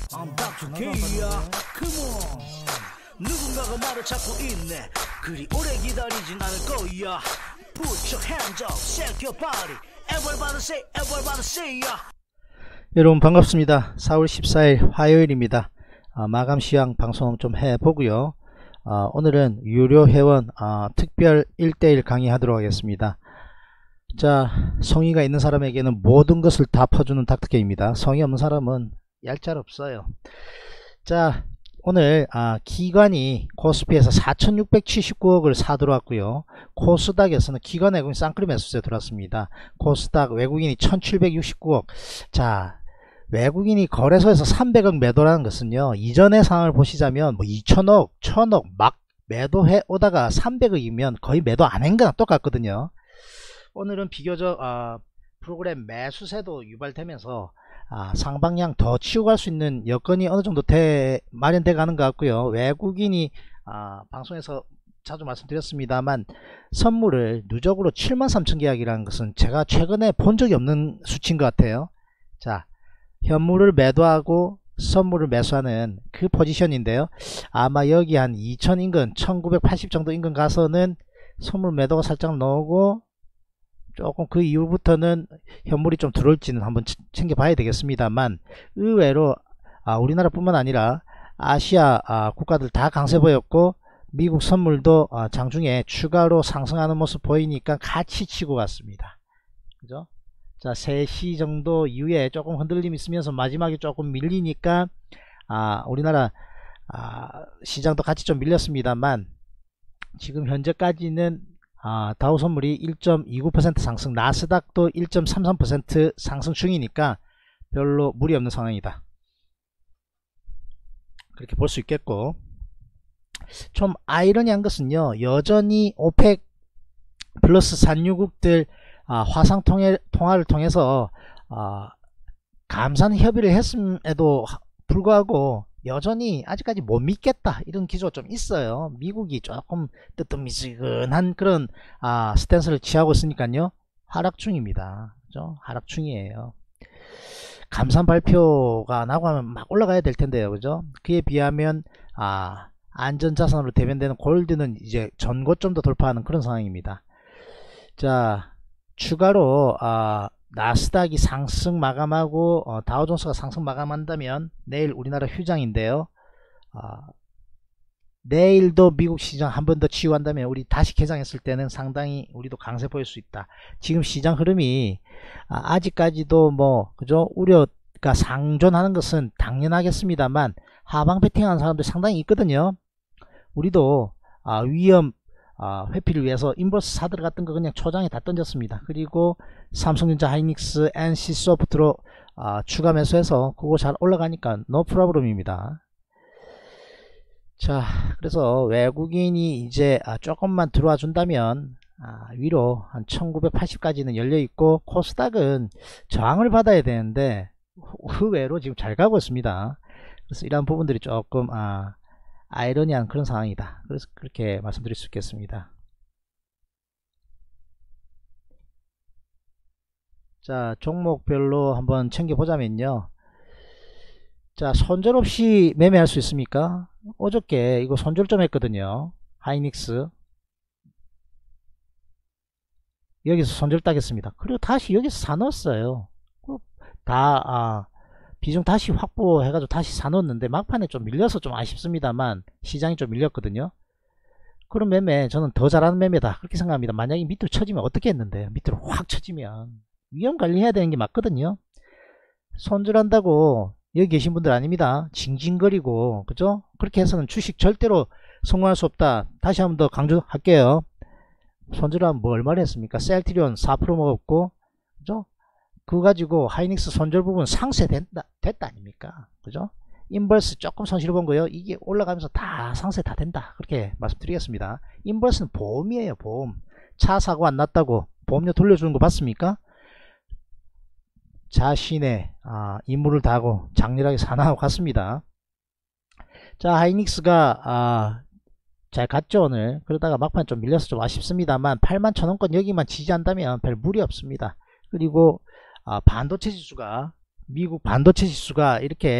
I'm Dr. K야. Come on. 누군가가 말을 찾고 있네. 그리 오래 기다리진 않을 거야. Put your hands up, shake your body. Everybody say ya. 여러분 반갑습니다. 4월 14일 화요일입니다. 마감 시황 방송 좀 해보고요. 오늘은 유료 회원 특별 1대1 강의하도록 하겠습니다. 자, 성의가 있는 사람에게는 모든 것을 다 퍼주는 닥터케입니다. 성의 없는 사람은 얄짤없어요. 자, 오늘 기관이 코스피에서 4679억을 사들어왔고요. 코스닥에서는 기관 외국인 쌍끌이 매수세 들어왔습니다. 코스닥 외국인이 1769억. 자, 외국인이 거래소에서 300억 매도라는 것은요, 이전의 상황을 보시자면 뭐 2000억 1000억 막 매도해 오다가 300억이면 거의 매도 안 한 거랑 똑같거든요. 오늘은 비교적 프로그램 매수세도 유발되면서 상방향 더 치고 갈 수 있는 여건이 어느정도 마련돼 가는 것 같고요. 외국인이 방송에서 자주 말씀드렸습니다만 선물을 누적으로 73,000 계약이라는 것은 제가 최근에 본 적이 없는 수치인 것 같아요. 자, 현물을 매도하고 선물을 매수하는 그 포지션인데요. 아마 여기 한 2000 인근 1980 정도 인근 가서는 선물 매도가 살짝 나오고 조금 그 이후부터는 현물이 좀 들어올지는 한번 챙겨봐야 되겠습니다만, 의외로 우리나라 뿐만 아니라 아시아 국가들 다 강세 보였고 미국 선물도 장중에 추가로 상승하는 모습 보이니까 같이 치고 갔습니다. 그죠? 자, 3시 정도 이후에 조금 흔들림 있으면서 마지막에 조금 밀리니까 우리나라 시장도 같이 좀 밀렸습니다만, 지금 현재까지는 다우 선물이 1.29% 상승, 나스닥도 1.33% 상승 중이니까 별로 무리 없는 상황이다, 그렇게 볼 수 있겠고, 좀 아이러니한 것은요, 여전히 오펙 플러스 산유국들 화상 통화를 통해서 감산 협의를 했음에도 불구하고 여전히 아직까지 못 믿겠다, 이런 기조가 좀 있어요. 미국이 조금 뜨뜻미지근한 그런 스탠스를 취하고 있으니까요, 하락 중입니다. 그죠? 하락 중이에요. 감산 발표가 나고 하면 막 올라가야 될 텐데요. 그죠? 그에 비하면 안전자산으로 대변되는 골드는 이제 전고점도 돌파하는 그런 상황입니다. 자, 추가로 나스닥이 상승 마감하고 다우존스가 상승 마감한다면 내일 우리나라 휴장인데요. 내일도 미국 시장 한 번 더 치유한다면 우리 다시 개장했을 때는 상당히 우리도 강세 보일 수 있다. 지금 시장 흐름이 아직까지도 뭐 그죠, 우려가 상존하는 것은 당연하겠습니다만 하방 베팅하는 사람들 상당히 있거든요. 우리도 위험 회피를 위해서 인버스 사 들어갔던 거 그냥 초장에 다 던졌습니다. 그리고 삼성전자, 하이닉스, NC소프트로 추가 매수해서 그거 잘 올라가니까 노 프로블럼입니다. 자, 그래서 외국인이 이제 조금만 들어와 준다면 위로 한 1980까지는 열려있고, 코스닥은 저항을 받아야 되는데 의외로 지금 잘 가고 있습니다. 그래서 이런 부분들이 조금 아이러니한 그런 상황이다, 그래서 그렇게 말씀드릴 수 있겠습니다. 자, 종목별로 한번 챙겨보자면요. 자, 손절 없이 매매할 수 있습니까? 어저께 이거 손절 좀 했거든요. 하이닉스 여기서 손절 따겠습니다. 그리고 다시 여기서 사놓았어요. 다 비중 다시 확보해가지고 다시 사놓았는데 막판에 좀 밀려서 좀 아쉽습니다만 시장이 좀 밀렸거든요. 그런 매매 저는 더 잘하는 매매다, 그렇게 생각합니다. 만약에 밑으로 쳐지면 어떻게 했는데, 밑으로 확 쳐지면 위험 관리해야 되는 게 맞거든요. 손절한다고 여기 계신 분들 아닙니다. 징징거리고 그죠? 그렇게 해서는 주식 절대로 성공할 수 없다. 다시 한번 더 강조할게요. 손절하면 뭐 얼마나 했습니까? 셀트리온 4% 먹었고, 그죠? 그거 가지고 하이닉스 손절 부분 상세 됐다 아닙니까? 그죠? 인버스 조금 손실 본 거요. 이게 올라가면서 다 상세 다 된다, 그렇게 말씀드리겠습니다. 인버스는 보험이에요. 보험. 차 사고 안 났다고 보험료 돌려주는 거 봤습니까? 자신의 임무를 다하고 장렬하게 사나하고 갔습니다. 자, 하이닉스가 잘 갔죠 오늘. 그러다가 막판 좀 밀려서 좀 아쉽습니다만 81,000원권 여기만 지지한다면 별 무리 없습니다. 그리고 반도체 지수가, 미국 반도체 지수가 이렇게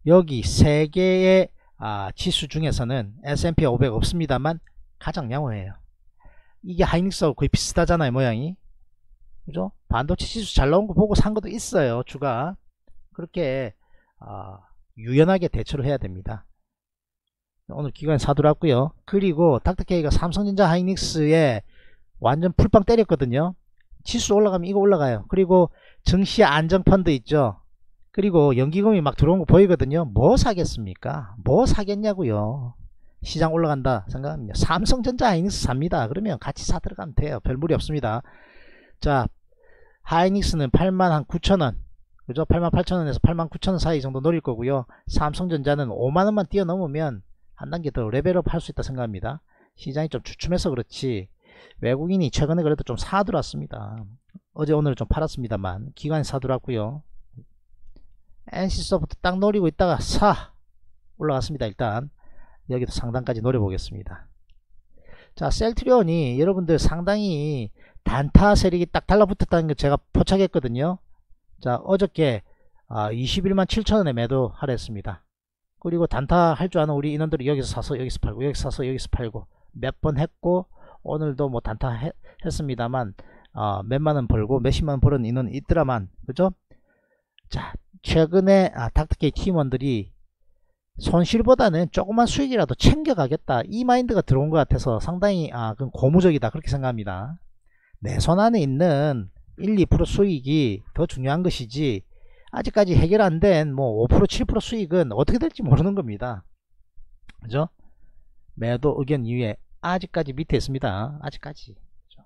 여기 세 개의 지수 중에서는 S&P 500 없습니다만 가장 양호해요. 이게 하이닉스하고 거의 비슷하잖아요, 모양이. 그죠? 반도체 지수 잘 나온 거 보고 산 것도 있어요, 주가. 그렇게 유연하게 대처를 해야 됩니다. 오늘 기관에 사들어왔고요. 그리고 닥터케이가 삼성전자 하이닉스에 완전 풀빵 때렸거든요. 지수 올라가면 이거 올라가요. 그리고 증시 안정펀드 있죠. 그리고 연기금이 막 들어온 거 보이거든요. 뭐 사겠습니까? 뭐 사겠냐고요. 시장 올라간다 생각하면 삼성전자 하이닉스 삽니다. 그러면 같이 사 들어가면 돼요. 별 무리 없습니다. 자, 하이닉스는 89,000원, 그죠? 88,000원에서 89,000원 사이 정도 노릴 거고요. 삼성전자는 5만원만 뛰어넘으면 한 단계 더 레벨업 할 수 있다 생각합니다. 시장이 좀 주춤해서 그렇지 외국인이 최근에 그래도 좀 사들어왔습니다. 어제 오늘 좀 팔았습니다만 기관이 사들어왔고요. NC소프트 딱 노리고 있다가 올라갔습니다. 일단 여기도 상단까지 노려보겠습니다. 자, 셀트리온이 여러분들 상당히 단타 세력이 딱 달라붙었다는 거 제가 포착했거든요. 자, 어저께 21만 7천원에 매도하려 했습니다. 그리고 단타 할 줄 아는 우리 인원들이 여기서 사서 여기서 팔고 여기서 사서 여기서 팔고 몇 번 했고 오늘도 뭐 단타 했습니다만 몇만원 벌고 몇십만원 벌은 인원이 있더라만, 그죠? 자, 최근에 닥터케이 팀원들이 손실보다는 조그만 수익이라도 챙겨가겠다 이 마인드가 들어온 것 같아서 상당히 그건 고무적이다 그렇게 생각합니다. 내 손 안에 있는 1-2% 수익이 더 중요한 것이지 아직까지 해결 안 된 뭐 5% 7% 수익은 어떻게 될지 모르는 겁니다. 그죠? 매도 의견 이후에 아직까지 밑에 있습니다. 아직까지. 그죠?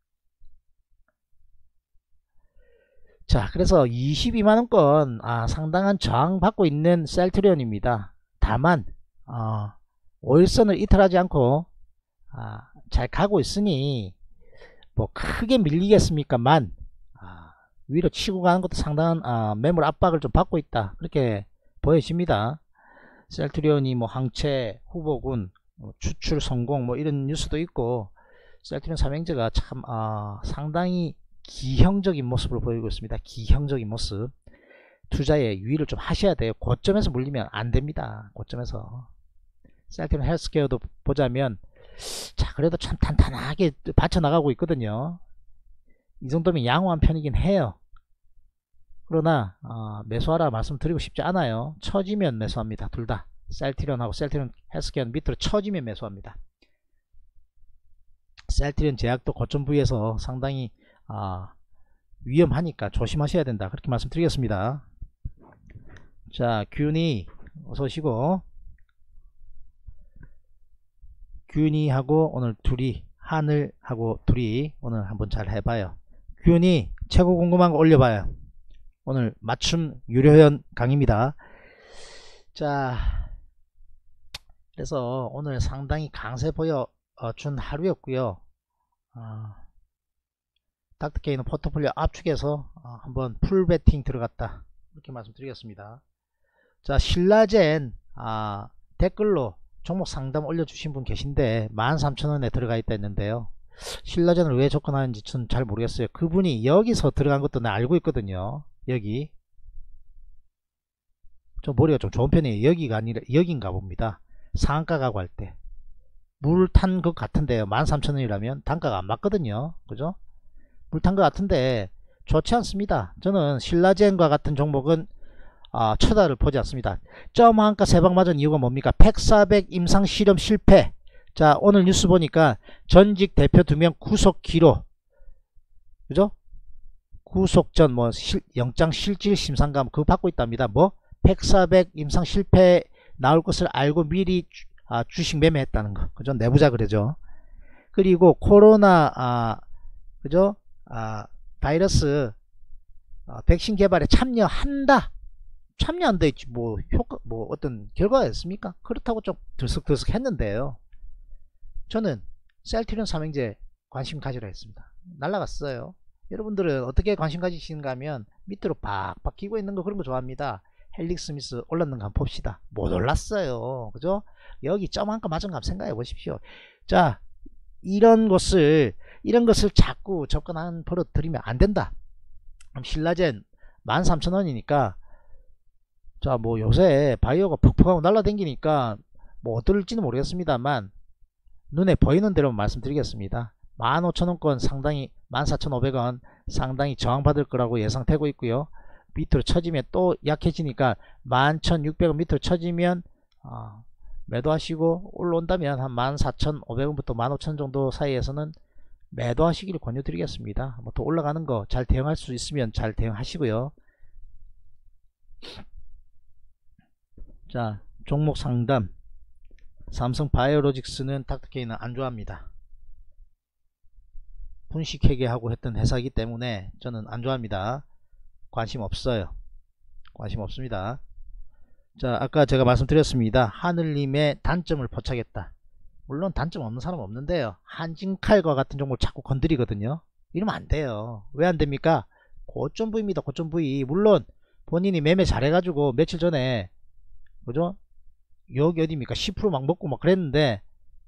자, 그래서 22만원권 상당한 저항 받고 있는 셀트리온입니다. 다만 5일선을 이탈하지 않고 잘 가고 있으니 뭐 크게 밀리겠습니까만 위로 치고 가는 것도 상당한 매물 압박을 좀 받고 있다 그렇게 보여집니다. 셀트리온이 뭐 항체 후보군 추출 성공 뭐 이런 뉴스도 있고 셀트리온 삼형제가 참 상당히 기형적인 모습을 보이고 있습니다. 기형적인 모습. 투자에 유의를 좀 하셔야 돼요. 고점에서 물리면 안 됩니다. 고점에서. 셀트리온 헬스케어도 보자면 자, 그래도 참 탄탄하게 받쳐나가고 있거든요. 이 정도면 양호한 편이긴 해요. 그러나 매수하라 말씀드리고 싶지 않아요. 처지면 매수합니다. 둘 다. 셀트리온하고 셀트리온 헬스케어는 밑으로 처지면 매수합니다. 셀트리온 제약도 고점 부위에서 상당히 위험하니까 조심하셔야 된다 그렇게 말씀드리겠습니다. 자, 균이 어서 오시고. 균이하고 오늘 둘이 하늘하고 둘이 오늘 한번 잘 해봐요. 균이 최고 궁금한 거 올려봐요. 오늘 맞춤 유료회원 강의입니다. 자, 그래서 오늘 상당히 강세 보여준 하루였고요. 닥터케이는 포트폴리오 압축해서 한번 풀베팅 들어갔다 이렇게 말씀드리겠습니다. 자, 신라젠 댓글로 종목 상담 올려주신 분 계신데 13,000원에 들어가 있다 했는데요. 신라젠을 왜 접근하는지 전 잘 모르겠어요. 그분이 여기서 들어간 것도 나 알고 있거든요. 여기 좀 머리가 좀 좋은 편이에요. 여기가 아니라 여긴가 봅니다. 상한가 가고 할 때 물 탄 것 같은데요. 13,000원이라면 단가가 안 맞거든요. 그죠? 물 탄 것 같은데 좋지 않습니다. 저는 신라젠과 같은 종목은 쳐다를 보지 않습니다. 점한가 세방 맞은 이유가 뭡니까? 팩400 임상 실험 실패. 자, 오늘 뉴스 보니까 전직 대표 2명 구속 기로, 그죠? 구속전 뭐 영장 실질 심사감 그거 받고 있답니다. 뭐 팩400 임상 실패 나올 것을 알고 미리 주식 매매했다는 거, 그죠? 내부자 그러죠. 그리고 코로나 그죠? 바이러스 백신 개발에 참여한다. 참여한다 했지 뭐 효과 뭐 어떤 결과가 있습니까? 그렇다고 좀 들썩들썩 했는데요. 저는 셀트리온 삼형제 관심 가지라 했습니다. 날라갔어요. 여러분들은 어떻게 관심 가지시는가 하면 밑으로 팍팍 끼고 있는 거 그런 거 좋아합니다. 헬릭 스미스 올랐는 거 한번 봅시다. 못 올랐어요. 그죠? 여기 점 한 거 맞은 거 한번 생각해 보십시오. 자, 이런 것을 자꾸 접근하는 버릇 들이면 안 된다. 그럼 신라젠 13,000원이니까 자, 뭐 요새 바이오가 퍽퍽하고 날라다니니까 뭐 어떨지는 모르겠습니다만 눈에 보이는 대로 말씀드리겠습니다. 15,000원권 상당히 14,500원 상당히 저항받을 거라고 예상되고 있고요. 밑으로 쳐지면 또 약해지니까 11,600원 밑으로 쳐지면 매도하시고 올라온다면 한 14,500원부터 15,000원 정도 사이에서는 매도하시기를 권유드리겠습니다. 뭐 더 올라가는 거 잘 대응할 수 있으면 잘 대응하시고요. 자, 종목 상담. 삼성바이오로직스는 닥터케이는 안 좋아합니다. 분식회계하고 했던 회사이기 때문에 저는 안 좋아합니다. 관심 없어요. 관심 없습니다. 자, 아까 제가 말씀드렸습니다. 하늘님의 단점을 포착했다. 물론 단점 없는 사람 없는데요. 한진칼과 같은 종목을 자꾸 건드리거든요. 이러면 안 돼요. 왜 안 됩니까? 고점 부위입니다. 고점 부위. 물론 본인이 매매 잘해가지고 며칠 전에 그죠? 여기 어디입니까? 10% 막 먹고 막 그랬는데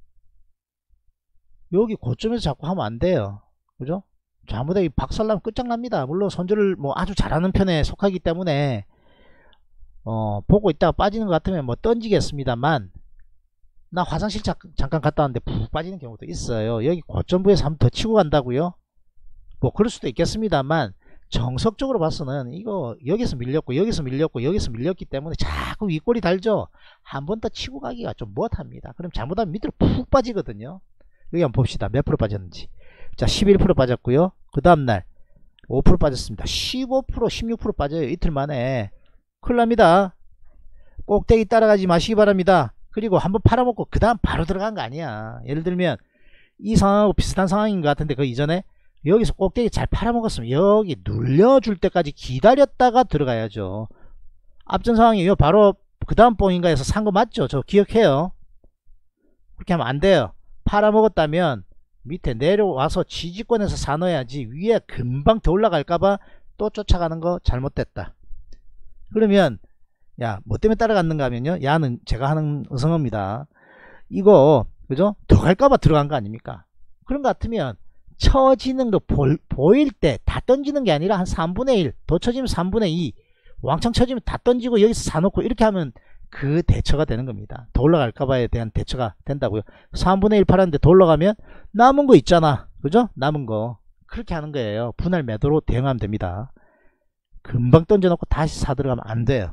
여기 고점에서 자꾸 하면 안 돼요. 그죠? 잘못해 박살나면 끝장납니다. 물론 손절을 뭐 아주 잘하는 편에 속하기 때문에 보고 있다가 빠지는 것 같으면 뭐 던지겠습니다만 나 화장실 잠깐 갔다 왔는데 푹 빠지는 경우도 있어요. 여기 고점부에서 한번 더 치고 간다고요? 뭐 그럴 수도 있겠습니다만 정석적으로 봐서는 이거 여기서 밀렸고 여기서 밀렸고 여기서 밀렸기 때문에 자꾸 윗골이 달죠. 한 번 더 치고 가기가 좀 못합니다. 그럼 잘못하면 밑으로 푹 빠지거든요. 여기 한번 봅시다. 몇 프로 빠졌는지. 자, 11% 빠졌고요. 그 다음날 5% 빠졌습니다. 15% 16% 빠져요. 이틀 만에. 큰일 납니다. 꼭대기 따라가지 마시기 바랍니다. 그리고 한번 팔아먹고 그 다음 바로 들어간 거 아니야. 예를 들면 이 상황하고 비슷한 상황인 것 같은데 그 이전에 여기서 꼭대기 잘 팔아먹었으면 여기 눌려줄 때까지 기다렸다가 들어가야죠. 앞전 상황이 요 바로 그 다음 봉인가에서 산 거 맞죠? 저 기억해요. 그렇게 하면 안 돼요. 팔아먹었다면 밑에 내려와서 지지권에서 사놓아야지. 위에 금방 더 올라갈까봐 또 쫓아가는 거 잘못됐다. 그러면 야, 뭐 때문에 따라갔는가 하면요, 야는 제가 하는 의성어입니다. 이거 그죠? 더 갈까봐 들어간 거 아닙니까? 그런 거 같으면 쳐지는 거 보일 때 다 던지는 게 아니라 한 3분의 1 더 쳐지면 3분의 2 왕창 쳐지면 다 던지고 여기서 사놓고 이렇게 하면 그 대처가 되는 겁니다. 더 올라갈까봐에 대한 대처가 된다고요. 3분의 1 팔았는데 더 올라가면 남은 거 있잖아. 그죠? 남은 거 그렇게 하는 거예요. 분할 매도로 대응하면 됩니다. 금방 던져놓고 다시 사들어가면 안 돼요.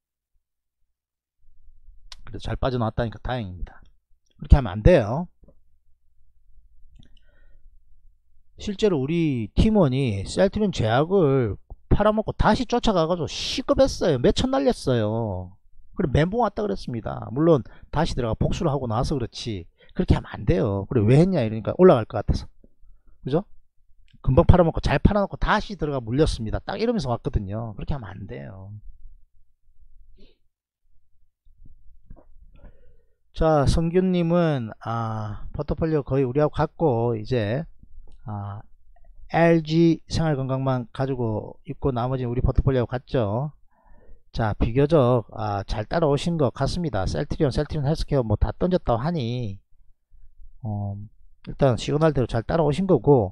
그래서 잘 빠져나왔다니까 다행입니다. 그렇게 하면 안 돼요. 실제로 우리 팀원이 셀트리온 제약을 팔아먹고 다시 쫓아가가지고 시급했어요. 몇천 날렸어요. 그래 멘붕 왔다 그랬습니다. 물론 다시 들어가 복수를 하고 나서 그렇지 그렇게 하면 안 돼요. 그래 왜 했냐 이러니까 올라갈 것 같아서. 그죠? 금방 팔아먹고 잘 팔아놓고 다시 들어가 물렸습니다. 딱 이러면서 왔거든요. 그렇게 하면 안 돼요. 자, 성균님은 포트폴리오 거의 우리하고 같고 이제 LG 생활건강만 가지고 있고 나머지는 우리 포트폴리오 같죠. 자, 비교적 잘 따라오신 것 같습니다. 셀트리온 헬스케어 뭐 다 던졌다고 하니 일단 시그널대로 잘 따라오신 거고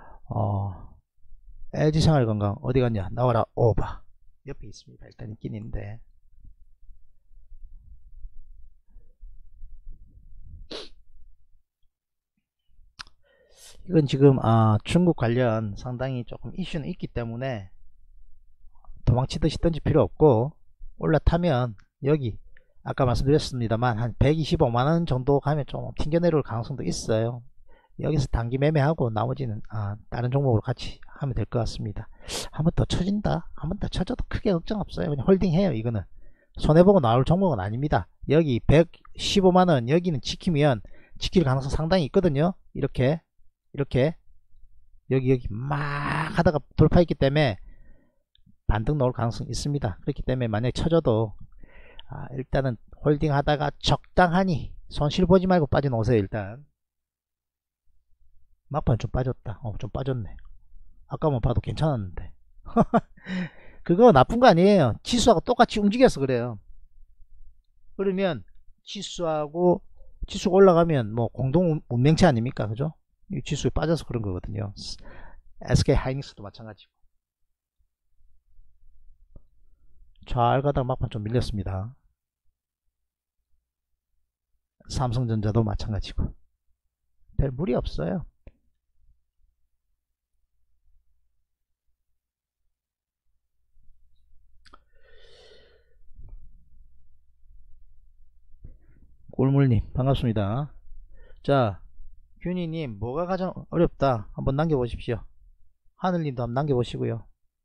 LG 생활건강 어디 갔냐? 나와라 오바 옆에 있습니다. 일단 있긴 있는데 이건 지금 중국 관련 상당히 조금 이슈는 있기 때문에 도망치듯이 던질 필요 없고 올라타면 여기 아까 말씀드렸습니다만 한 125만원 정도 가면 좀 튕겨내려올 가능성도 있어요. 여기서 단기 매매하고 나머지는 다른 종목으로 같이 하면 될 것 같습니다. 한 번 더 쳐진다, 한 번 더 쳐져도 크게 걱정 없어요. 그냥 홀딩해요. 이거는 손해보고 나올 종목은 아닙니다. 여기 115만원 여기는 지키면 지킬 가능성 상당히 있거든요. 이렇게 여기 막 하다가 돌파했기 때문에 반등 나올 가능성이 있습니다. 그렇기 때문에 만약에 쳐져도 일단은 홀딩 하다가 적당하니 손실 보지 말고 빠져놓으세요. 일단 막판 좀 빠졌다. 좀 빠졌네. 아까만 봐도 괜찮았는데 그거 나쁜 거 아니에요. 지수하고 똑같이 움직여서 그래요. 그러면 지수가 올라가면 뭐 공동 운명체 아닙니까? 그죠? 이 지수에 빠져서 그런 거거든요. SK 하이닉스도 마찬가지고. 잘 가다가 막판 좀 밀렸습니다. 삼성전자도 마찬가지고 별 무리 없어요. 꿀물님 반갑습니다. 자, 균이님 뭐가 가장 어렵다 한번 남겨보십시오. 하늘님도 한번 남겨보시고요.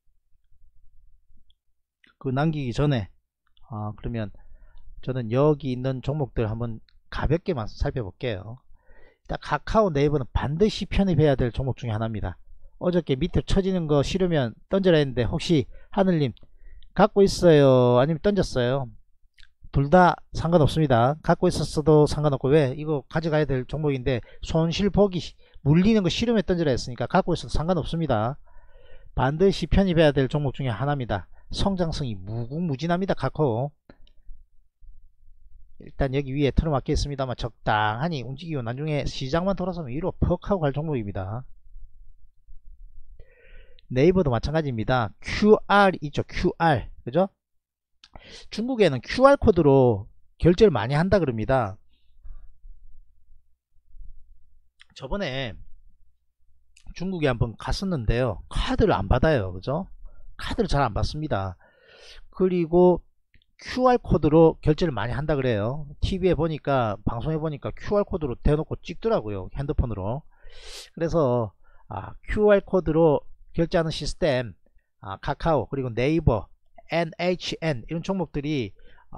그 남기기 전에 그러면 저는 여기 있는 종목들 한번 가볍게만 살펴볼게요. 일단 카카오 네이버는 반드시 편입해야 될 종목 중에 하나입니다. 어저께 밑에 쳐지는 거 싫으면 던져라 했는데 혹시 하늘님 갖고 있어요 아니면 던졌어요? 둘 다 상관없습니다. 갖고 있었어도 상관없고, 왜? 이거 가져가야 될 종목인데 손실 보기 물리는 거 싫으면 던져라 했으니까 갖고 있어도 상관없습니다. 반드시 편입해야 될 종목 중에 하나입니다. 성장성이 무궁무진합니다. 카카오. 일단 여기 위에 틀어막겠습니다만 적당하니 움직이고 나중에 시장만 돌아서면 위로 퍽 하고 갈 종목입니다. 네이버도 마찬가지입니다. QR 있죠. QR. 그죠? 중국에는 QR코드로 결제를 많이 한다 그럽니다. 저번에 중국에 한번 갔었는데요. 카드를 안 받아요. 그죠? 카드를 잘 안 받습니다. 그리고 QR코드로 결제를 많이 한다 그래요. TV에 보니까, 방송에 보니까 QR코드로 대놓고 찍더라고요. 핸드폰으로. 그래서 QR코드로 결제하는 시스템, 카카오, 그리고 네이버, NHN 이런 종목들이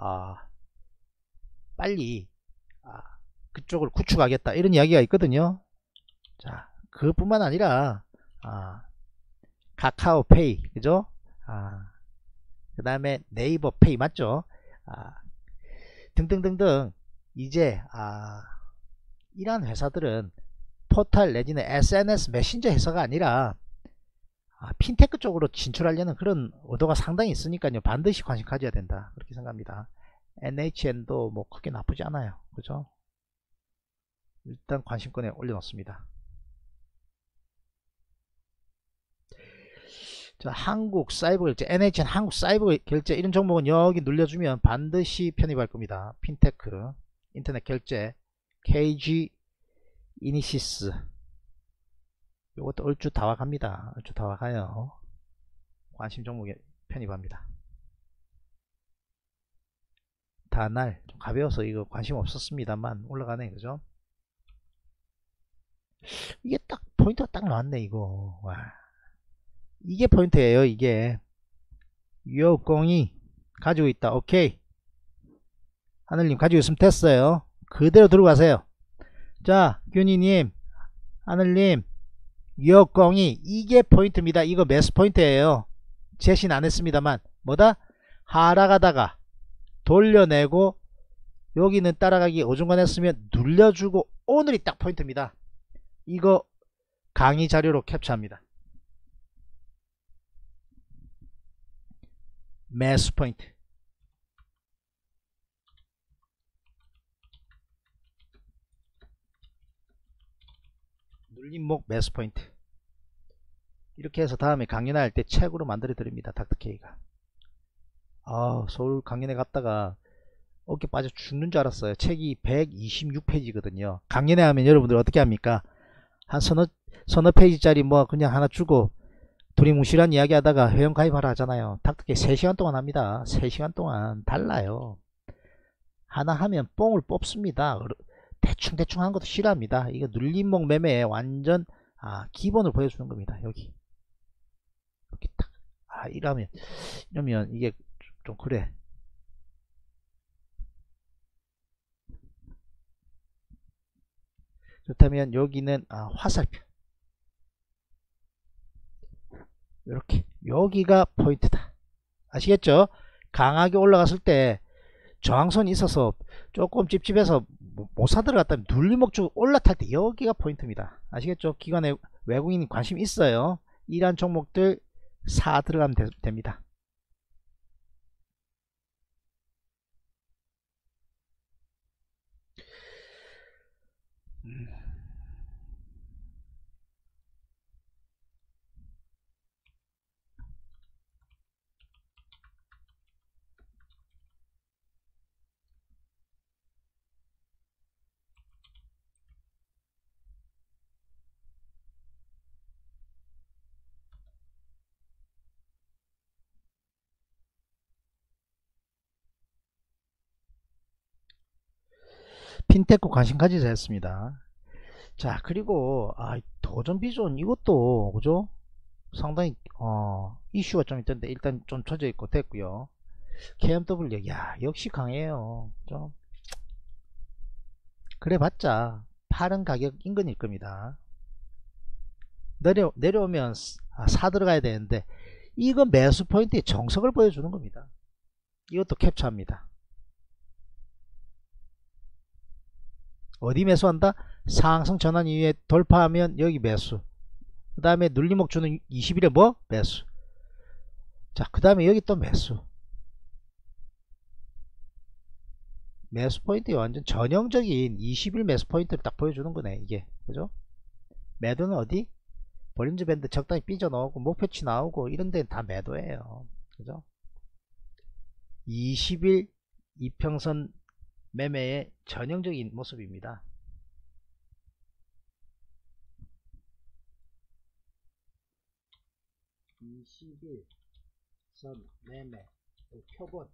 빨리 그쪽을 구축하겠다 이런 이야기가 있거든요. 자, 그뿐만 아니라 카카오페이, 그죠? 그 다음에 네이버 페이 맞죠? 등등등등. 이제 이러한 회사들은 포털 내지는 SNS 메신저 회사가 아니라 핀테크 쪽으로 진출하려는 그런 의도가 상당히 있으니까요. 반드시 관심 가져야 된다. 그렇게 생각합니다. NHN도 뭐 크게 나쁘지 않아요. 그죠? 일단 관심권에 올려놓습니다. 자, 한국 사이버 결제, NHN 한국 사이버 결제 이런 종목은 여기 눌려주면 반드시 편입할 겁니다. 핀테크, 인터넷 결제, KG 이니시스 요것도 얼추 다 와갑니다. 얼추 다 와가요. 관심 종목에 편입합니다. 다날 좀 가벼워서 이거 관심 없었습니다만 올라가네. 그죠? 이게 딱 포인트가 딱 나왔네. 이거 와, 이게 포인트예요. 이게 유효공이 가지고 있다. 오케이, 하늘님 가지고 있으면 됐어요. 그대로 들어가세요. 자, 균이님, 하늘님, 유효공이 이게 포인트입니다. 이거 매수 포인트예요. 제신 안 했습니다만 뭐다? 하락하다가 돌려내고 여기는 따라가기 어중간했으면 눌려주고 오늘이 딱 포인트입니다. 이거 강의 자료로 캡처합니다. 매수 포인트. 눌림목 매수 포인트. 이렇게 해서 다음에 강연할 때 책으로 만들어 드립니다. 닥터케이가. 서울 강연에 갔다가 어깨 빠져 죽는 줄 알았어요. 책이 126페이지거든요. 강연회 하면 여러분들 어떻게 합니까? 한 서너 페이지짜리 뭐 그냥 하나 주고 두리뭉실한 이야기 하다가 회원 가입하라 하잖아요. 닥터케이 3시간 동안 합니다. 3시간 동안 달라요. 하나 하면 뽕을 뽑습니다. 대충 한 것도 싫어합니다. 이거 눌림목 매매에 완전 기본을 보여주는 겁니다. 여기 이렇게 딱 이러면 이게 좀 그래. 그렇다면 여기는 화살표 이렇게 여기가 포인트다. 아시겠죠? 강하게 올라갔을 때 저항선이 있어서 조금 찝찝해서 못 사들어갔다면 눌림목 쪽 올라탈 때 여기가 포인트입니다. 아시겠죠? 기관에 외국인이 관심 있어요. 이러한 종목들 사 들어가면 됩니다. 핀테크 관심 가지자 했습니다. 자, 그리고 도전 비전 이것도 그죠? 상당히 이슈가 좀 있던데 일단 좀 쳐져 있고 됐고요. KMW 야 역시 강해요. 그죠? 그래 봤자 파는 가격 인근일 겁니다. 내려오면 사 들어가야 되는데 이건 매수 포인트의 정석을 보여주는 겁니다. 이것도 캡처합니다. 어디 매수한다? 상승 전환 이후에 돌파하면 여기 매수. 그 다음에 눌림목 주는 20일에 뭐? 매수. 자, 그 다음에 여기 또 매수. 매수 포인트에 완전 전형적인 20일 매수 포인트를 딱 보여주는 거네, 이게. 그죠? 매도는 어디? 볼린저 밴드 적당히 삐져 나오고, 목표치 나오고, 이런 데는 다 매도예요. 그죠? 20일 이평선 매매의 전형적인 모습입니다. 선 매매 표본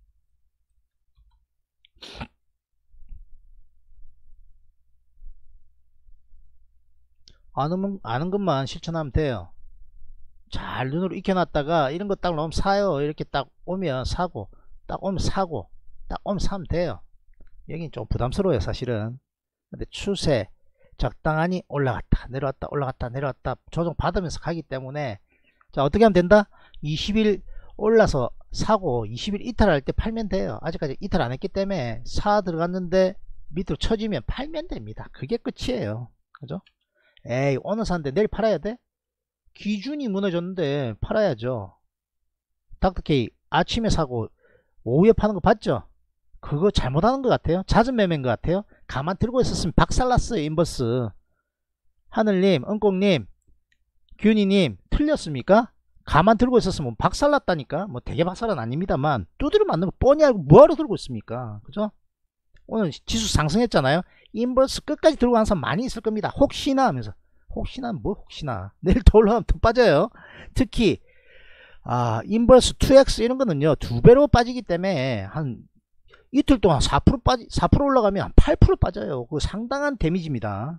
아는 것만 실천하면 돼요. 잘 눈으로 익혀놨다가 이런 거 딱 넣으면 사요. 이렇게 딱 오면 사고, 딱 오면 사고, 딱 오면 사면 돼요. 여긴 좀 부담스러워요 사실은. 근데 추세 적당하니 올라갔다 내려왔다 올라갔다 내려왔다 조정 받으면서 가기 때문에 자 어떻게 하면 된다? 20일 올라서 사고 20일 이탈할 때 팔면 돼요. 아직까지 이탈 안 했기 때문에 사 들어갔는데 밑으로 쳐지면 팔면 됩니다. 그게 끝이에요. 그죠? 에이 오늘 샀는데 내일 팔아야 돼? 기준이 무너졌는데 팔아야죠. 닥터케이 아침에 사고 오후에 파는 거 봤죠? 그거 잘못하는 것 같아요. 잦은 매매인 것 같아요. 가만 들고 있었으면 박살났어요. 인버스. 하늘님, 은꽁님, 균이님 틀렸습니까? 가만 들고 있었으면 박살났다니까. 뭐 되게 박살은 아닙니다만 두드려 맞는 거 뻔히 알고 뭐하러 들고 있습니까? 그죠? 오늘 지수 상승했잖아요. 인버스 끝까지 들고 가는 사람 많이 있을 겁니다. 혹시나 하면서. 혹시나 뭐 혹시나 내일 더 올라가면 더 빠져요. 특히 인버스 2X 이런 거는요 2배로 빠지기 때문에 한 이틀 동안 4% 올라가면 한 8% 빠져요. 그 상당한 데미지입니다.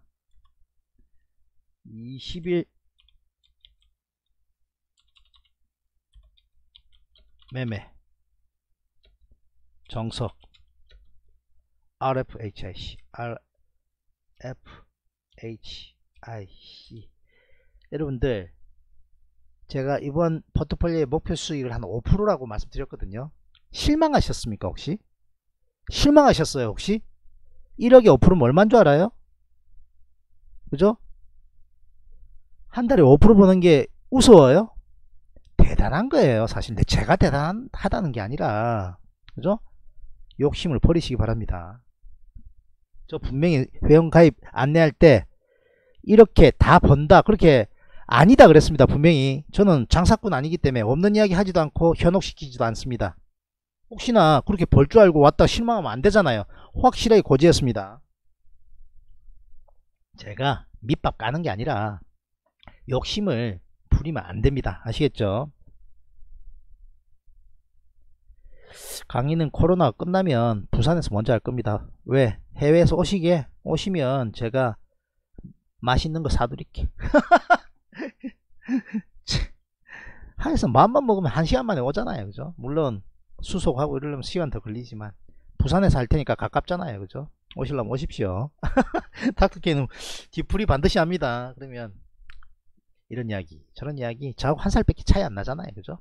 20일 매매 정석 RFHIC 여러분들 제가 이번 포트폴리오의 목표 수익을 한 5%라고 말씀드렸거든요. 실망하셨습니까 혹시? 실망하셨어요 혹시? 1억에 5%면 얼마인 줄 알아요? 그죠? 한 달에 5% 버는 게 우스워요? 대단한 거예요 사실. 근데 제가 대단하다는 게 아니라 그죠? 욕심을 버리시기 바랍니다. 저 분명히 회원가입 안내할 때 이렇게 다 번다 그렇게 아니다 그랬습니다. 분명히 저는 장사꾼 아니기 때문에 없는 이야기 하지도 않고 현혹시키지도 않습니다. 혹시나 그렇게 벌 줄 알고 왔다 실망하면 안 되잖아요. 확실하게 고지했습니다. 제가 밑밥 까는 게 아니라 욕심을 부리면 안 됩니다. 아시겠죠? 강의는 코로나가 끝나면 부산에서 먼저 할 겁니다. 왜? 해외에서 오시면 제가 맛있는 거 사드릴게. 하에서 마음만 먹으면 1시간 만에 오잖아요. 그죠? 물론 수속하고 이러려면 시간 더 걸리지만 부산에서 할 테니까 가깝잖아요. 그죠? 오시려면 오십시오. 닥터케이는 뒤풀이 반드시 합니다. 그러면 이런 이야기 저런 이야기 저하고 한 살밖에 차이 안 나잖아요. 그죠?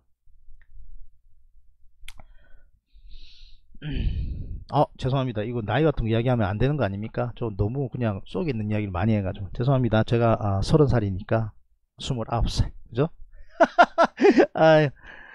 죄송합니다. 이거 나이 같은 거 이야기하면 안 되는 거 아닙니까? 저 너무 그냥 속에 있는 이야기를 많이 해가지고 죄송합니다. 제가 30살이니까 29살 그죠? 아유.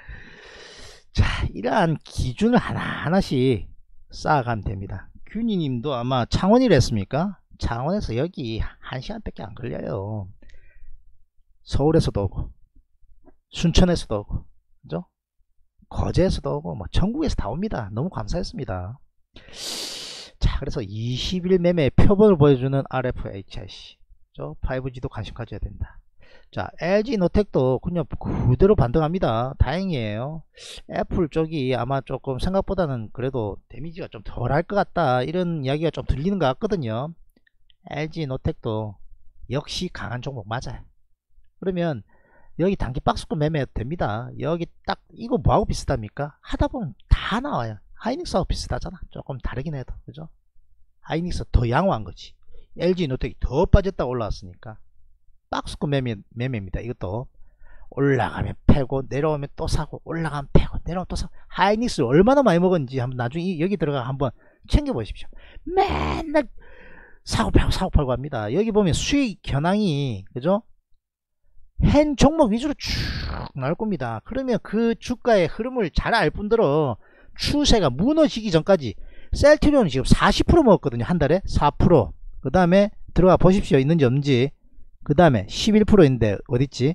자 이러한 기준을 하나하나씩 쌓아가면 됩니다. 균이님도 아마 창원이라 했습니까? 창원에서 여기 1시간 밖에 안 걸려요. 서울에서도 오고 순천에서도 오고 그죠? 거제에서도 오고 뭐 전국에서 다 옵니다. 너무 감사했습니다. 자 그래서 20일 매매 표본을 보여주는 RFHIC 5G도 관심 가져야 된다. 자, LG 노텍도 그냥 그대로 반등합니다. 다행이에요. 애플 쪽이 아마 조금 생각보다는 그래도 데미지가 좀 덜 할 것 같다, 이런 이야기가 좀 들리는 것 같거든요. LG 노텍도 역시 강한 종목 맞아요. 그러면 여기 단기 박스권 매매해도 됩니다. 여기 딱 이거 뭐하고 비슷합니까? 하다보면 다 나와요. 하이닉스하고 비슷하잖아. 조금 다르긴 해도, 그죠? 하이닉스 더 양호한 거지. LG 노텍이 더 빠졌다 올라왔으니까 박스권 매매입니다. 이것도 올라가면 패고 내려오면 또 사고, 올라가면 패고 내려오면 또 사고. 하이닉스 얼마나 많이 먹었는지 한번 나중에 여기 들어가 한번 챙겨 보십시오. 맨날 사고 팔고 사고 팔고 합니다. 여기 보면 수익 현황이, 그죠? 한 종목 위주로 쭉 나올 겁니다. 그러면 그 주가의 흐름을 잘 알 뿐더러 추세가 무너지기 전까지, 셀트리온은 지금 40% 먹었거든요. 한 달에 4%. 그 다음에 들어가 보십시오. 있는지 없는지. 그 다음에 11%인데 어딨지?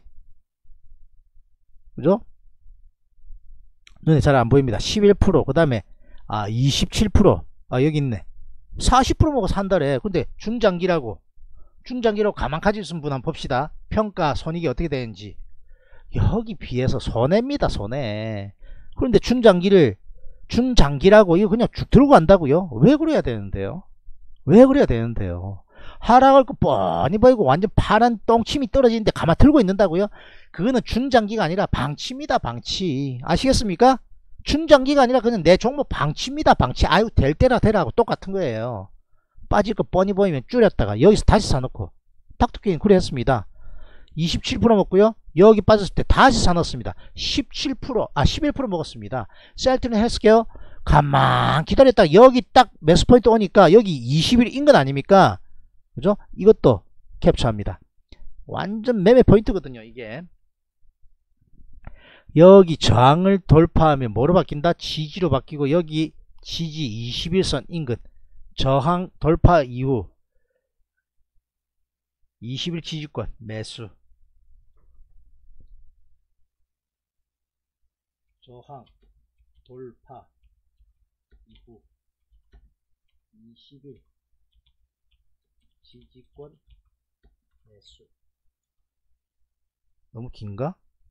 그죠? 눈에 잘 안 보입니다. 11%. 그 다음에 27%. 여기 있네. 40% 먹어서 한 달에. 근데 중장기라고 가만 가지고 있는 분 한번 봅시다. 평가 손익이 어떻게 되는지. 여기 비해서 손해입니다. 손해. 그런데 중장기라고 이거 그냥 쭉 들고 간다고요? 왜 그래야 되는데요? 하락할 거 뻔히 보이고 완전 파란 똥침이 떨어지는데 가만 들고 있는다고요? 그거는 중장기가 아니라 방치입니다. 방치. 아시겠습니까? 중장기가 아니라 그냥 내 종목 방치입니다. 방치. 아유, 될 때라 되라고 똑같은 거예요. 빠질 거 뻔히 보이면 줄였다가 여기서 다시 사놓고, 닥터케이는 그래 했습니다. 27% 먹고요. 여기 빠졌을 때 다시 사놓습니다. 11% 먹었습니다. 셀트리온 헬스케어 가만 기다렸다가 여기 딱 매수 포인트 오니까 여기 20일인 건 아닙니까? 그죠? 이것도 캡처합니다. 완전 매매 포인트거든요. 이게 여기 저항을 돌파하면 뭐로 바뀐다? 지지로 바뀌고, 여기 지지 21선 인근 저항 돌파 이후 20일 지지권 매수, 저항 돌파 이후 20일 지지권 매수. 너무 긴가?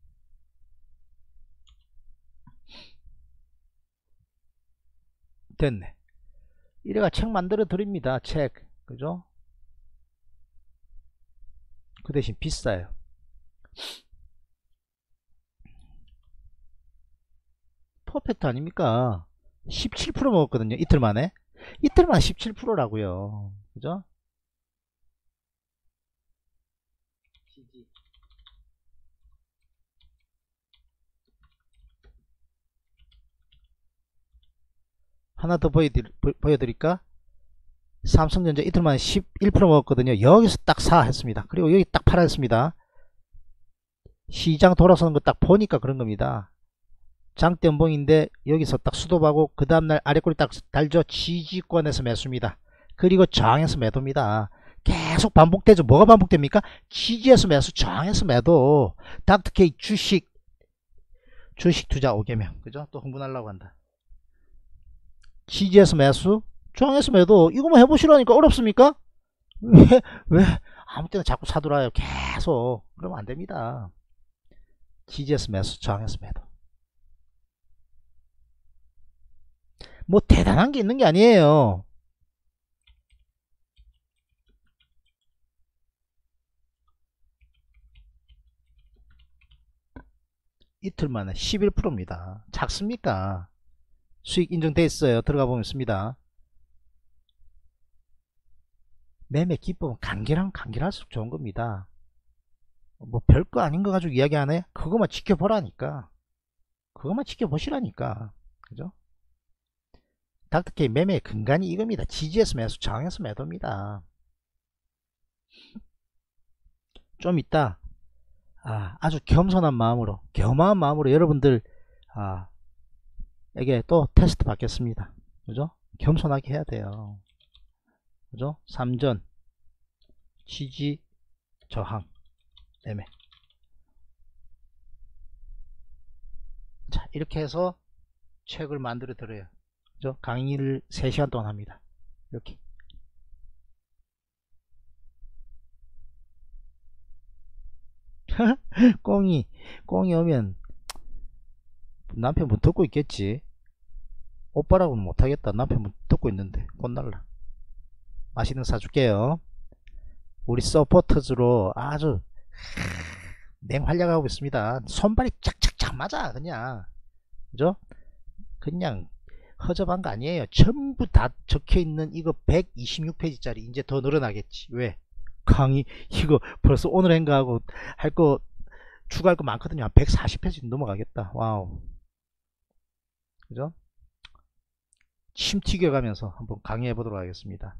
됐네. 이래가 책 만들어 드립니다. 책. 그죠? 그 대신 비싸요. 퍼펙트 아닙니까? 17% 먹었거든요. 이틀 만에 17%라고요. 그죠? 하나 더 보여드릴까? 삼성전자 이틀 만에 11% 먹었거든요. 여기서 딱 사 했습니다. 그리고 여기 딱 팔아 했습니다. 시장 돌아서는 거 딱 보니까 그런 겁니다. 장대 연봉인데 여기서 딱 수도하고 그 다음날 아래꼬리 딱 달죠. 지지권에서 매수입니다. 그리고 저항에서 매도입니다. 계속 반복되죠. 뭐가 반복됩니까? 지지에서 매수, 저항에서 매도. 닥터케이 주식 투자 5개명. 그죠? 또 흥분하려고 한다. 지지에서 매수, 저항에서 매도. 이거만 해보시라니까. 어렵습니까? 왜 아무 때나 자꾸 사들어요. 계속. 그러면 안 됩니다. 지지에서 매수, 저항에서 매도. 뭐 대단한 게 있는 게 아니에요. 이틀 만에 11%입니다. 작습니까? 수익 인정돼 있어요. 들어가 보면 있습니다. 매매 기법은 간결할수록 좋은 겁니다. 뭐 별거 아닌 거 가지고 이야기 안 해? 그것만 지켜보라니까. 그것만 지켜보시라니까. 그죠? 닥터케이 매매의 근간이 이겁니다. 지지에서 매수, 저항에서 매도입니다. 좀 이따 아주 겸손한 마음으로, 겸허한 마음으로 여러분들 에게 또 테스트 받겠습니다. 그죠? 겸손하게 해야 돼요. 그죠? 3전 지지, 저항, 매매. 자, 이렇게 해서 책을 만들어 드려요. 그죠? 강의를 3시간 동안 합니다. 이렇게. 꽁이 오면 남편분 듣고 있겠지. 오빠라고는 못하겠다. 남편분 듣고 있는데 혼날라. 맛있는 거 사줄게요. 우리 서포터즈로 아주 맹활약하고 있습니다. 손발이 짝짝짝 맞아 그냥. 그죠? 그냥 허접한 거 아니에요. 전부 다 적혀있는 이거 126페이지짜리 이제 더 늘어나겠지. 왜? 강의 이거 벌써 오늘 행가하고 할 거 추가할 거 많거든요. 한 140페이지 넘어가겠다. 와우. 그죠? 침 튀겨가면서 한번 강의해 보도록 하겠습니다.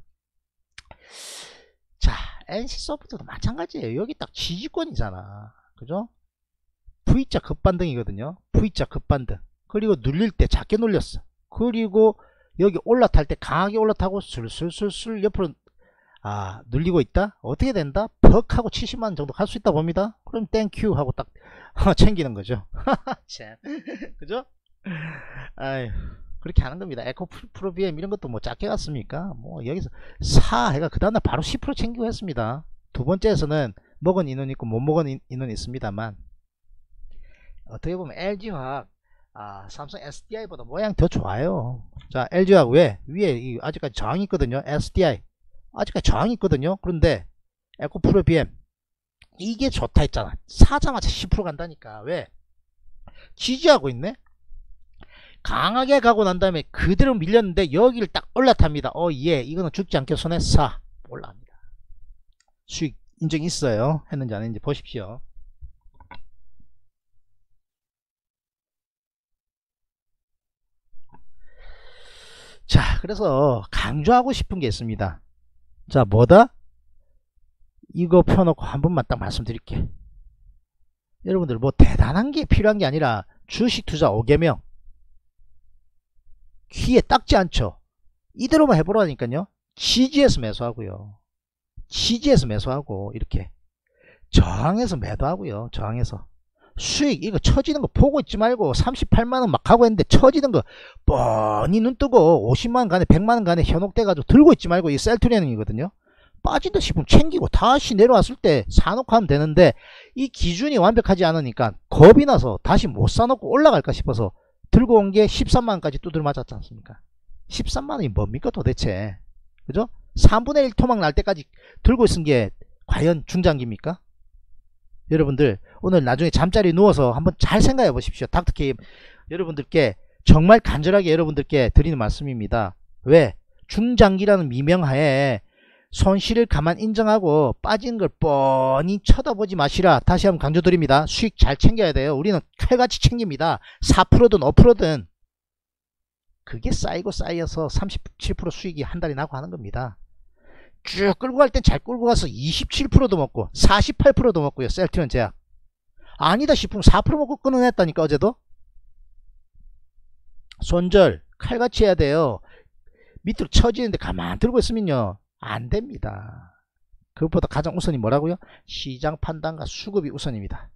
자, NC소프트도 마찬가지예요. 여기 딱 지지권이잖아. 그죠? V자 급반등이거든요. V자 급반등. 그리고 눌릴 때 작게 눌렸어. 그리고 여기 올라탈 때 강하게 올라타고 술술술술 옆으로 눌리고 있다. 어떻게 된다? 퍽 하고 70만원 정도 갈 수 있다 봅니다. 그럼 땡큐 하고 딱 챙기는 거죠. 그죠? 아유, 그렇게 하는 겁니다. 에코 프로 BM 이런 것도 뭐 작게 갔습니까? 뭐 여기서 해가 그 다음날 바로 10% 챙기고 했습니다. 두 번째에서는 먹은 인원 있고 못 먹은 인원 있습니다만, 어떻게 보면 LG화학 삼성 SDI보다 모양이 더 좋아요. 자, LG화학 왜? 위에 아직까지 저항이 있거든요. SDI 아직까지 저항이 있거든요. 그런데 에코 프로 BM 이게 좋다 했잖아. 사자마자 10% 간다니까. 왜? 지지하고 있네. 강하게 가고 난 다음에 그대로 밀렸는데 여기를 딱 올라탑니다. 예, 이거는 죽지 않게 손에 올라갑니다. 수익 인증 있어요. 했는지 안 했는지 보십시오. 자, 그래서 강조하고 싶은 게 있습니다. 자, 뭐다? 이거 펴놓고 한 번만 딱 말씀드릴게. 여러분들 뭐 대단한 게 필요한 게 아니라 주식 투자 5개명 귀에 딱지 않죠. 이대로만 해보라니까요. 지지에서 매수하고요. 지지에서 매수하고 이렇게 저항에서 매도하고요. 저항에서 수익 이거 처지는 거 보고 있지 말고 38만원 막 하고 했는데 처지는 거 뻔히 눈 뜨고 50만원 간에 100만원 간에 현혹돼 가지고 들고 있지 말고 이 셀트레닝이거든요. 빠진다 싶으면 챙기고 다시 내려왔을 때 사놓고 하면 되는데 이 기준이 완벽하지 않으니까 겁이 나서 다시 못 사놓고 올라갈까 싶어서 들고 온 게 13만원까지 두드려 맞았지 않습니까? 13만원이 뭡니까 도대체? 그죠? 3분의 1 토막 날 때까지 들고 있은 게 과연 중장기입니까? 여러분들 오늘 나중에 잠자리에 누워서 한번 잘 생각해 보십시오. 닥터케이 여러분들께 정말 간절하게 여러분들께 드리는 말씀입니다. 왜? 중장기라는 미명하에 손실을 가만 인정하고 빠지는 걸 뻔히 쳐다보지 마시라. 다시 한번 강조드립니다. 수익 잘 챙겨야 돼요. 우리는 칼같이 챙깁니다. 4%든 5%든 그게 쌓이고 쌓여서 37% 수익이 한 달에 나고 하는 겁니다. 쭉 끌고 갈 땐 잘 끌고 가서 27%도 먹고 48%도 먹고요. 셀트리온 제약 아니다 싶으면 4% 먹고 끊어냈다니까. 어제도 손절 칼같이 해야 돼요. 밑으로 처지는데 가만 들고 있으면요 안됩니다. 그것보다 가장 우선이 뭐라고요? 시장 판단과 수급이 우선입니다.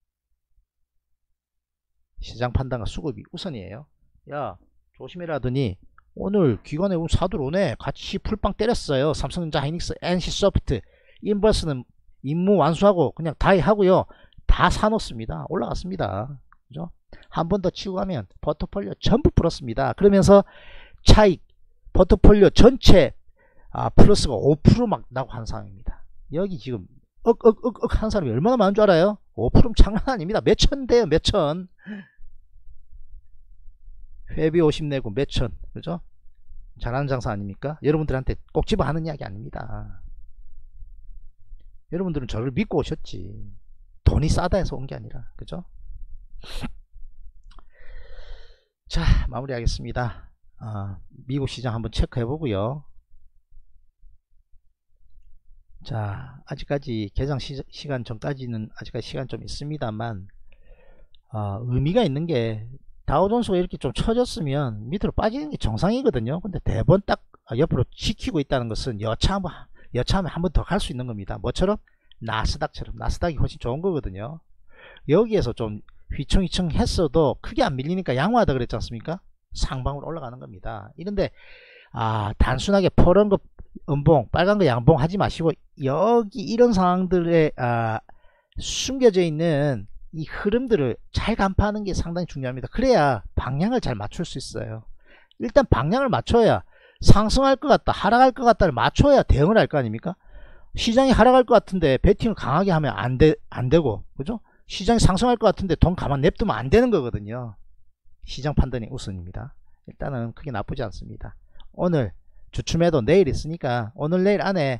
시장 판단과 수급이 우선이에요. 야 조심해라 하더니 오늘 기관에 사들 오네. 같이 풀빵 때렸어요. 삼성전자, 하이닉스, NC소프트. 인버스는 임무 완수하고 그냥 다이 하고요. 다 사놓습니다. 올라갔습니다. 그죠? 한 번 더 치고 가면 포트폴리오 전부 풀었습니다. 그러면서 차익 포트폴리오 전체 플러스가 5% 막 나고 한 상황입니다. 여기 지금 억억억억 한 사람이 얼마나 많은 줄 알아요? 5%면 장난 아닙니다. 몇천 돼요. 몇천. 회비 50 내고 몇천. 그죠? 잘하는 장사 아닙니까? 여러분들한테 꼭 집어 하는 이야기 아닙니다. 여러분들은 저를 믿고 오셨지. 돈이 싸다 해서 온 게 아니라. 그죠? 자, 마무리하겠습니다. 미국 시장 한번 체크해 보고요. 자, 아직까지 개장 시간 전까지는 아직까지 시간 좀 있습니다만 의미가 있는 게 다우존스가 이렇게 좀 쳐졌으면 밑으로 빠지는 게 정상이거든요. 근데 대번 딱 옆으로 지키고 있다는 것은 여차하면 한 번 더 갈 수 있는 겁니다. 뭐처럼? 나스닥처럼. 나스닥이 훨씬 좋은 거거든요. 여기에서 좀 휘청휘청 했어도 크게 안 밀리니까 양호하다 그랬지 않습니까? 상방으로 올라가는 겁니다. 이런데 단순하게 파란 거 음봉, 빨간 거 양봉 하지 마시고 여기 이런 상황들에 숨겨져 있는 이 흐름들을 잘 간파하는 게 상당히 중요합니다. 그래야 방향을 잘 맞출 수 있어요. 일단 방향을 맞춰야 상승할 것 같다, 하락할 것 같다를 맞춰야 대응을 할 거 아닙니까? 시장이 하락할 것 같은데 베팅을 강하게 하면 안 되고, 그죠? 시장이 상승할 것 같은데 돈 가만 냅두면 안 되는 거거든요. 시장 판단이 우선입니다. 일단은 크게 나쁘지 않습니다. 오늘 주춤해도 내일 있으니까 오늘 내일 안에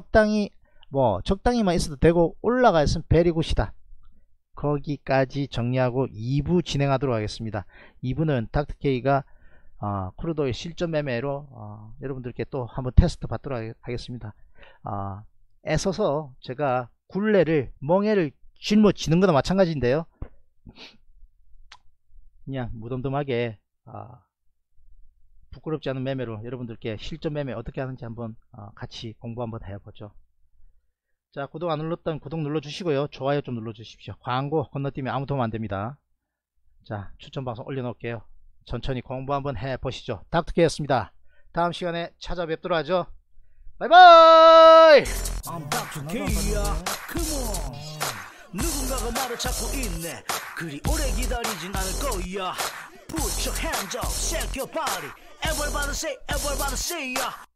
적당히만 있어도 되고 올라가 있으면 베리굿이다. 거기까지 정리하고 2부 진행하도록 하겠습니다. 2부는 닥터케이가 크루드오일 실전 매매로 여러분들께 또 한번 테스트 받도록 하겠습니다. 애써서 제가 멍해를 짊어지는 거나 마찬가지인데요. 그냥 무덤덤하게 부끄럽지 않은 매매로 여러분들께 실전 매매 어떻게 하는지 한번 같이 공부 한번 해보죠. 자, 구독 안 눌렀던 구독 눌러주시고요. 좋아요 좀 눌러주십시오. 광고 건너뛰면 아무 도움 안됩니다. 자, 추천방송 올려놓을게요. 천천히 공부 한번 해보시죠. 닥터케이였습니다. 다음 시간에 찾아뵙도록 하죠. 바이바이. I'm Dr. K야. Come on. 누군가가 말을 찾고 있네. 그리 오래 기다리진 않을 거야. Put your hands up, shake your body. Everybody say, everybody say, yeah.